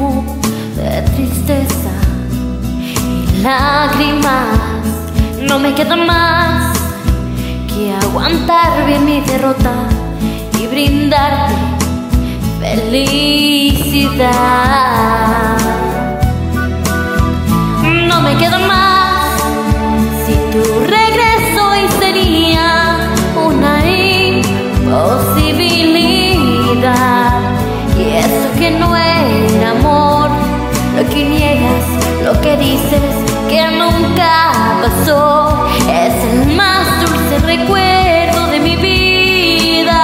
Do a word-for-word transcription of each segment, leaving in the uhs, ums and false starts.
lleno de tristeza y lágrimas. No me queda más que aguantar bien mi derrota y brindarte felicidad. No me queda más si tu regreso hoy sería una imposibilidad. Y eso que no era amor, lo que niegas, lo que dices que nunca pasó, es el más dulce recuerdo de mi vida.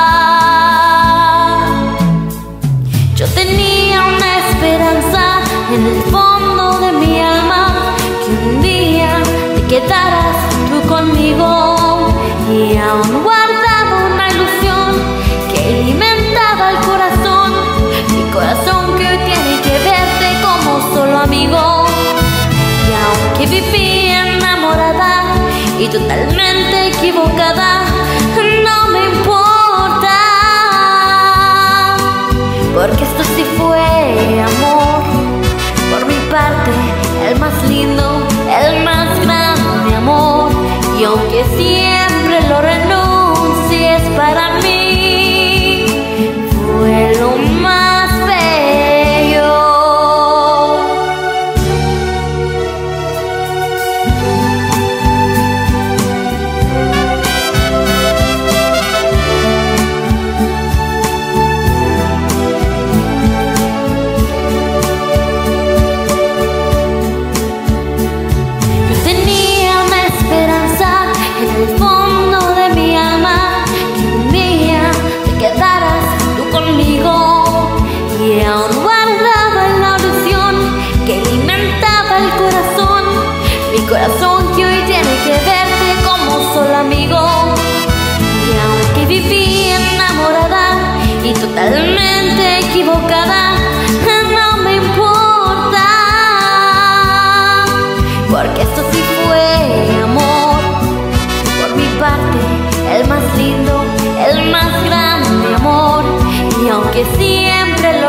Yo tenía una esperanza en el fondo de mi alma, que un día te quedaras tú conmigo, y aún guardaba una ilusión que alimentaba el corazón, mi corazón que hoy tiene que verte como solo amigo. Y aunque vivía enamorada y totalmente equivocada, no me importa, porque esto sí fue amor. Por mi parte, el más lindo, el más grande amor. Y aunque siempre lo renuncies, para mí fue lo más bello. En el fondo de mi alma, que un día te quedaras tú conmigo, y aún guardaba la ilusión que alimentaba el corazón, mi corazón que hoy tiene que verte como solo amigo. Y aunque viví enamorada y totalmente equivocada, no me importa, porque esto sí fue amor. El más lindo, el más grande amor. Y aunque siempre lo